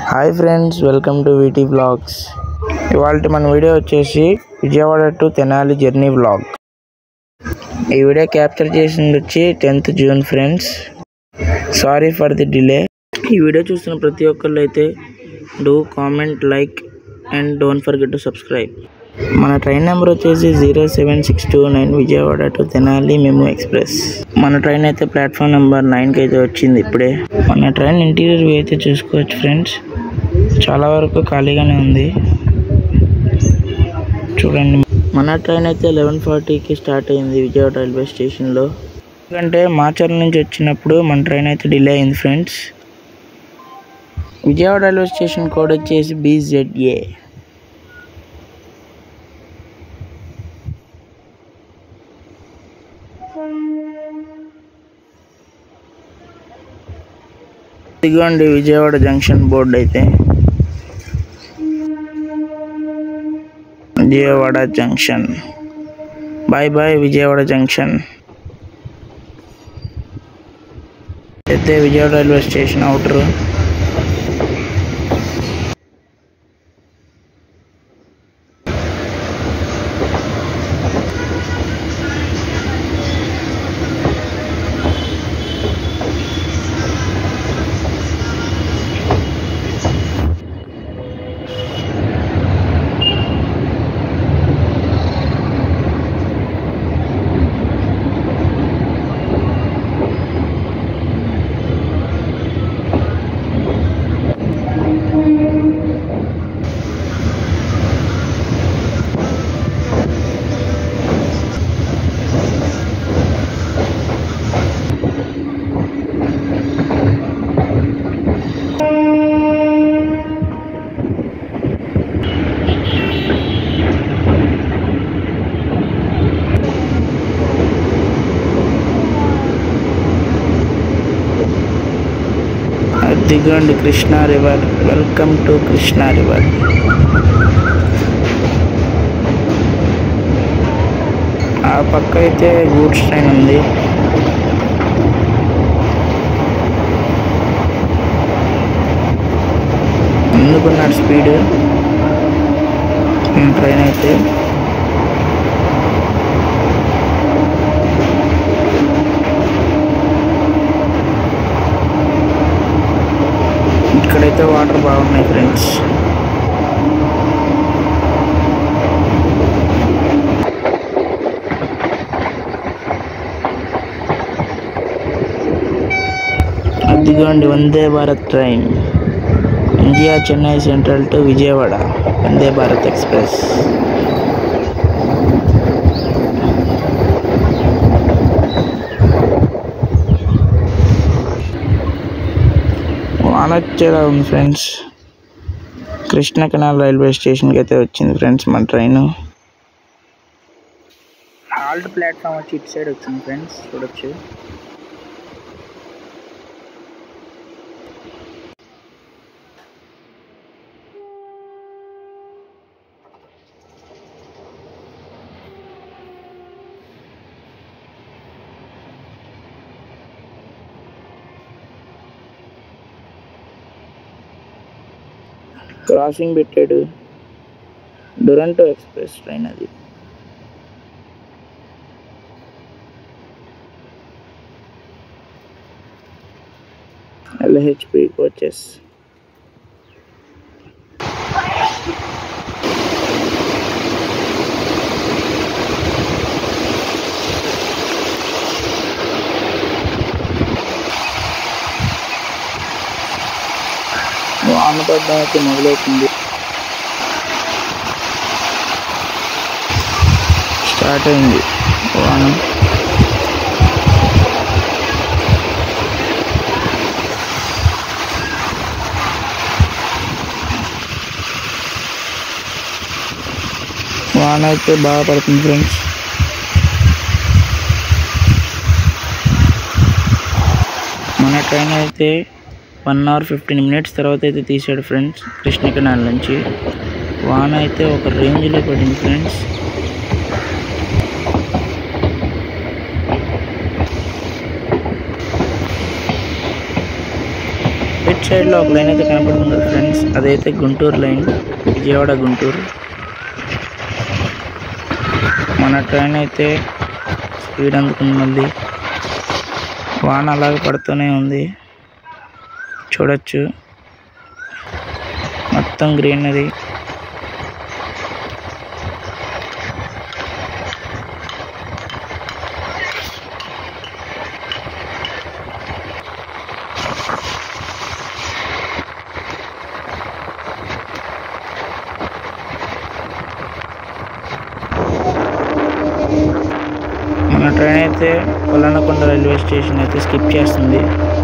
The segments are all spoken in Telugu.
Hi friends, welcome to VT vlogs. ఇవాళ మన వీడియో వచ్చేసి Vijayawada to Tenali journey vlog. ఈ వీడియో క్యాప్చర్ చేసింది వచ్చి 10th June friends. Sorry for the delay. ఈ వీడియో చూస్తున్న ప్రతి ఒక్కళ్ళు అయితే do comment, like and don't forget to subscribe. మన ట్రైన్ నెంబర్ వచ్చేసి 07629 Vijayawada to Tenali MEMU express. మన ట్రైన్ అయితే ప్లాట్ఫామ్ నెంబర్ 9కి అయితే వచ్చింది ఇప్పుడే. మన ట్రైన్ ఇంటీరియర్ వ్యూ అయితే చూసుకోవచ్చు ఫ్రెండ్స్. చాలా వరకు ఖాళీగానే ఉంది చూడండి. మన ట్రైన్ అయితే 11:40కి స్టార్ట్ అయింది విజయవాడ రైల్వే స్టేషన్లో. ఎందుకంటే మాచర్ల నుంచి వచ్చినప్పుడు మన ట్రైన్ అయితే డిలే అయింది friends. Vijayawada railway station code వచ్చేసి BZA. ఇదిగోండి విజయవాడ జంక్షన్ బోర్డు అయితే. Vijayawada junction, bye bye Vijayawada junction. అయితే విజయవాడ రైల్వే స్టేషన్ అవుటర్. దిగండి Krishna river. Welcome to Krishna river. ఆ పక్క అయితే గూడ్స్ ట్రైన్ ఉంది. ఎందుకున్నాడు స్పీడ్ ట్రైన్ అయితే. ఇక్కడైతే వాటర్ బాగున్నాయి ఫ్రెండ్స్. అదిగోండి Vande Bharat train. India Chennai central to Vijayawada Vande Bharat express. వానొచ్చేలా ఉంది ఫ్రెండ్స్. కృష్ణ కెనాల్ రైల్వే స్టేషన్కి అయితే వచ్చింది ఫ్రెండ్స్ మన ట్రైన్. హాల్ట్ ప్లాట్ఫామ్ వచ్చి ఇటు సైడ్ వచ్చింది ఫ్రెండ్స్, చూడొచ్చు. క్రాసింగ్ పెట్టాడు. డురంటో ఎక్స్ప్రెస్ ట్రైన్ అది. LHP coaches. వాన పడ్డానికి మొదలవుతుంది. స్టార్ట్ అయింది వాన. వాన అయితే బాగా పడుతుంది ఫ్రెండ్స్. మన ట్రైన్ అయితే 1 hour 15 minutes తర్వాత అయితే తీసాడు ఫ్రెండ్స్ కృష్ణ కెనాల్ నుంచి. వాన అయితే ఒక రేంజ్లో పడింది ఫ్రెండ్స్. రైట్ సైడ్లో ఒక లైన్ అయితే కనపడుతుంది ఫ్రెండ్స్, అదైతే గుంటూరు లైన్, విజయవాడ గుంటూరు. మన ట్రైన్ అయితే స్పీడ్ అందుకుంది. మళ్ళీ వాన అలాగే పడుతూనే ఉంది, చూడొచ్చు మొత్తం గ్రీనరీ. మన ట్రైన్ అయితే కొల్లనకొండ రైల్వే స్టేషన్ అయితే స్కిప్ చేస్తుంది.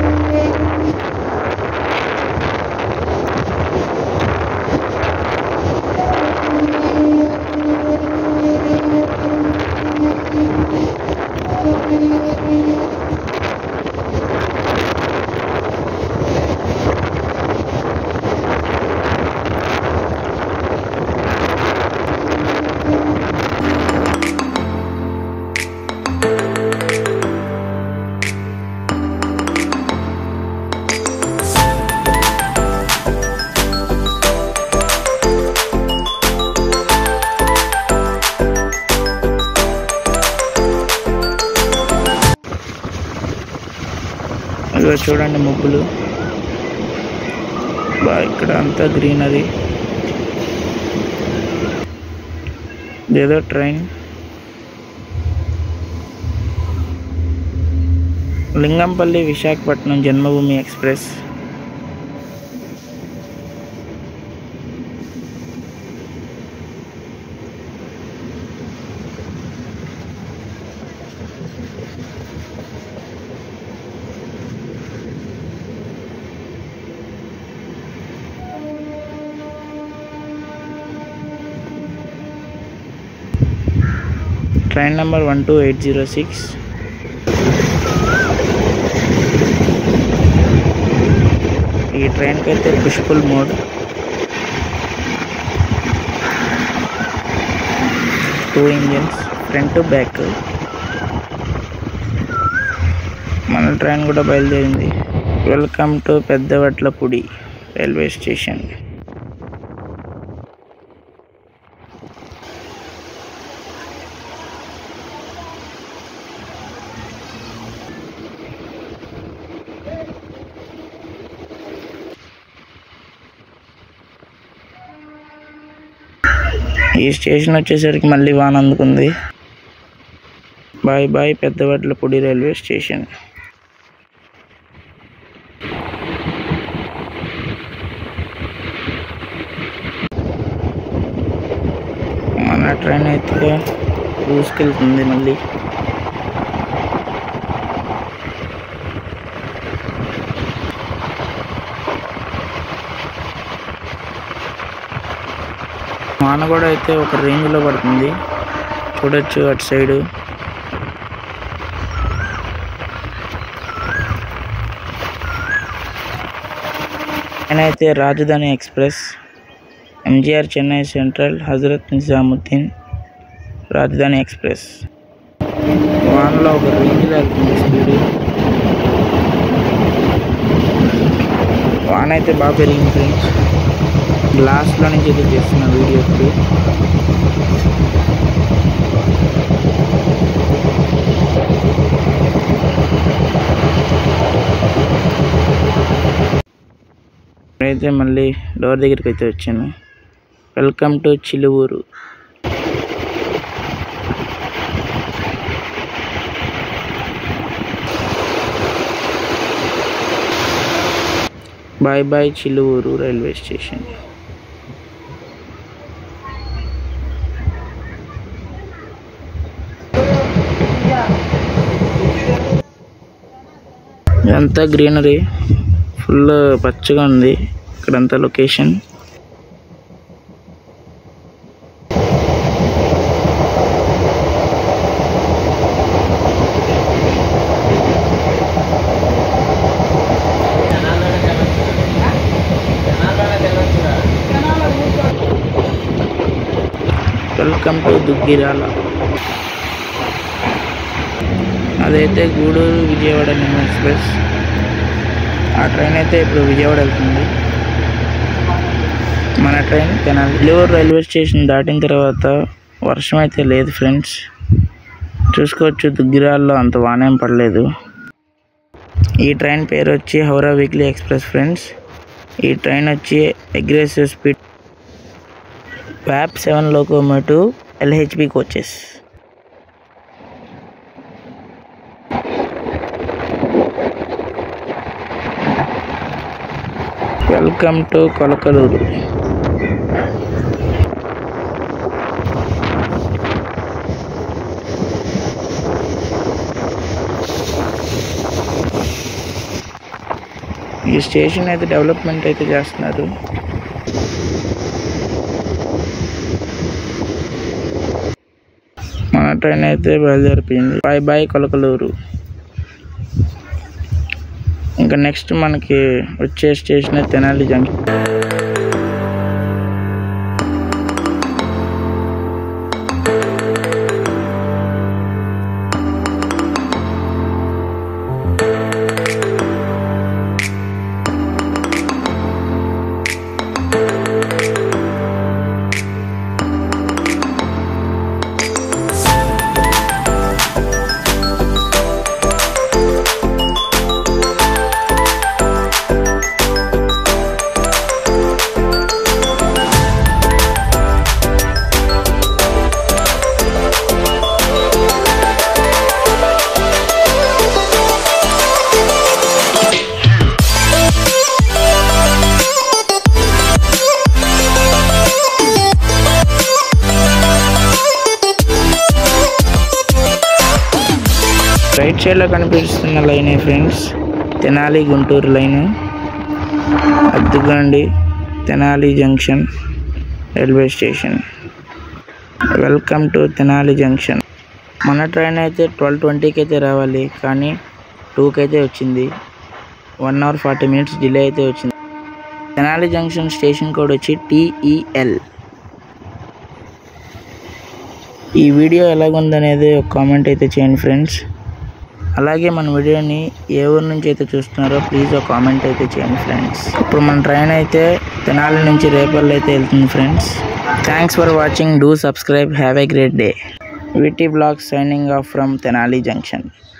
ఇదిగో చూడండి ముగ్గులు, ఇక్కడ అంతా గ్రీనరీ. ఇదేదో train, Lingampalli Visakhapatnam Janmabhoomi express. Train number 12806. ఈ ట్రైన్కి అయితే push pull mode, 2 engines front to back. మన ట్రైన్ కూడా బయలుదేరింది. Welcome to Peddavadlapudi railway station. ఈ స్టేషన్ వచ్చేసరికి మళ్ళీ వాన అందుకుంది. Bye bye Peddavadlapudi railway station. మన ట్రైన్ అయితే దూసుకెళ్తుంది మళ్ళీ. వాన కూడా అయితే ఒక రేంజ్లో పడుతుంది, చూడొచ్చు అటు సైడు. నేనైతే Rajdhani express, MGR Chennai central, Hazrat Nizamuddin Rajdhani express. వానలో ఒక రేంజ్లో వెళ్తుంది స్పీడ్. వాన అయితే బాగా పెరిగింది ఫ్రెండ్స్. గ్లాస్లో నుంచి అయితే చేస్తున్న వీడియోకి. అయితే మళ్ళీ డోర్ దగ్గరికి అయితే వచ్చాను. Welcome to Chiluvuru. Bye bye Chiluvuru railway station. ఇదంతా గ్రీనరీ, ఫుల్ పచ్చగా ఉంది ఇక్కడంతా లొకేషన్. Welcome to Duggirala. అదైతే గూడూరు విజయవాడ మెమో ఎక్స్ప్రెస్. ఆ ట్రైన్ అయితే ఇప్పుడు విజయవాడ వెళ్తుంది. మన train Tenali. Eluru railway station దాటిన తర్వాత వర్షం అయితే లేదు ఫ్రెండ్స్. చూసుకోవచ్చు, దుగ్గిరాల్లో అంత వానేం పడలేదు. ఈ ట్రైన్ పేరు వచ్చి హౌరా వీక్లీ ఎక్స్ప్రెస్ ఫ్రెండ్స్. ఈ ట్రైన్ వచ్చి అగ్రెసివ్ స్పీడ్ వ్యాప్ 7 locomotive LHB coaches. Welcome to Kolakaluru. ఈ స్టేషన్ అయితే డెవలప్మెంట్ అయితే చేస్తున్నారు. మన ట్రైన్ అయితే బయలుదేరిపోయింది. బాయ్ కొలకలూరు. ఇంకా నెక్స్ట్ మనకి వచ్చే స్టేషన్ తెనాలి జంక్షన్. రైట్ సైడ్లో కనిపిస్తున్న లైనే ఫ్రెండ్స్ తెనాలి గుంటూరు లైను. అద్దుగండి Tenali junction railway station. Welcome to Tenali junction. మన ట్రైన్ అయితే 12:20కి అయితే రావాలి, కానీ 2కి అయితే వచ్చింది. 1 hour 40 minutes డిలే అయితే వచ్చింది. తెనాలి జంక్షన్ స్టేషన్ కోడ్ వచ్చి TEL. ఈ వీడియో ఎలాగుందనేది ఒక కామెంట్ అయితే చేయండి ఫ్రెండ్స్. అలాగే మన వీడియోని ఏ ఊరు నుంచి అయితే చూస్తున్నారో ప్లీజ్ ఒక కామెంట్ అయితే చేయండి ఫ్రెండ్స్. ఇప్పుడు మన ట్రైన్ అయితే తెనాలి నుంచి రేపల్లి అయితే వెళ్తుంది friends. Thanks for watching. Do subscribe. Have a great day. VT Vlogs signing off from Tenali Junction.